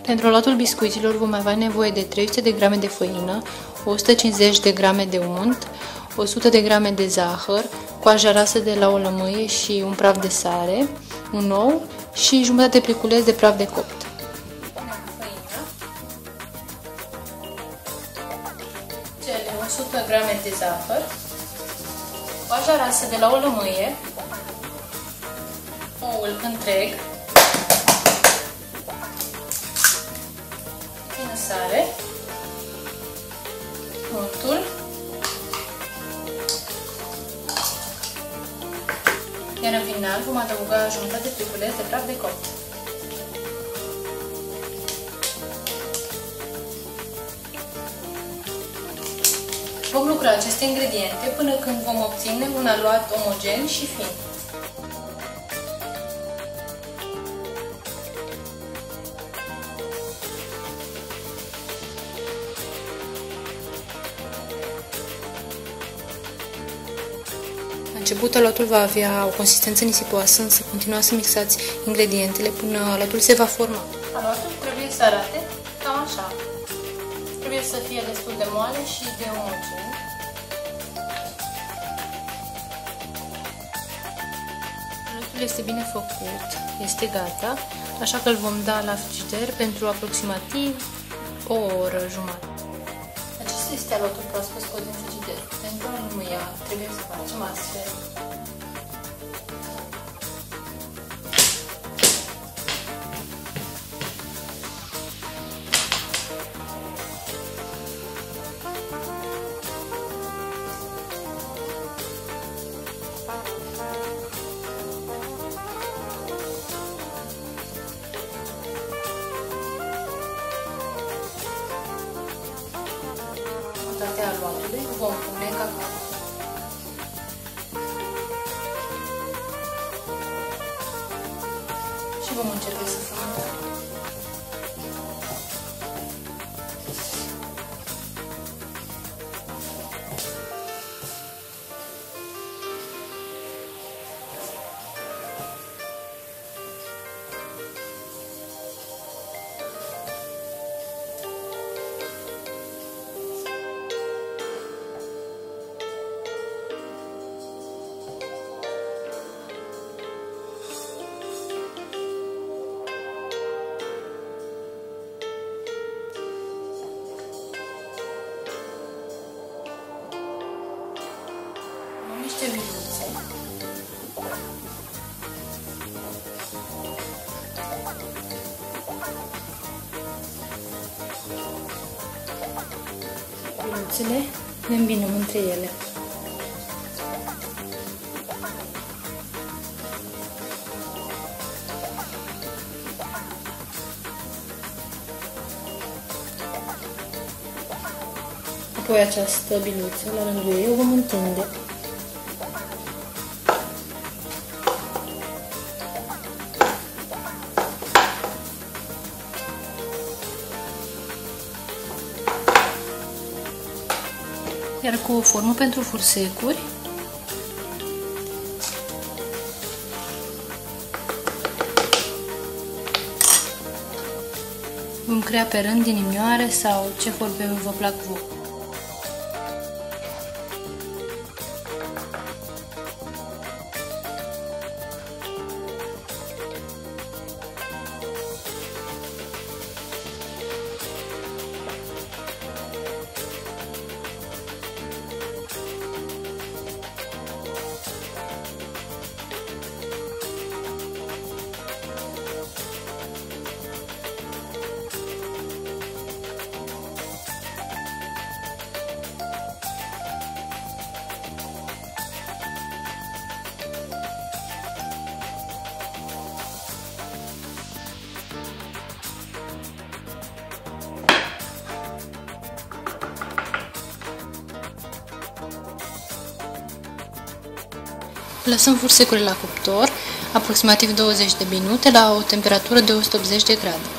Pentru luatul biscuiților vom avea nevoie de 300 de grame de făină, 150 de grame de unt, 100 de grame de zahăr, coaja rasă de la o lămâie și un praf de sare, un ou și jumătate de pliculeț de praf de copt. Cele 100 grame de zahăr, coaja rasă de la o lămâie, oul întreg, sare, untul, iar în final vom adăuga jumătate de pliculeț de praf de copt. Vom lucra aceste ingrediente până când vom obține un aluat omogen și fin. La început aluatul va avea o consistență nisipoasă, însă continuați să mixați ingredientele până aluatul se va forma. Aluatul trebuie să arate cam așa. Trebuie să fie destul de moale și de omogen. Aluatul este bine făcut, este gata, așa că îl vom da la frigider pentru aproximativ o oră jumătate. Acesta este aluatul proaspăt scos din frigider. Pentru a nu ia, trebuie să facem astfel. Aluatului vom pune cacao. Și vom începe să frământăm. Niște biluțe. Biluțele le îmbinăm între ele. Apoi această biluță, la rândul ei, o vom întinde. Iar cu o formă pentru fursecuri vom crea pe rând inimioare sau ce forme vă plac vouă. Lăsăm fursecurile la cuptor, aproximativ 20 de minute, la o temperatură de 180 de grade.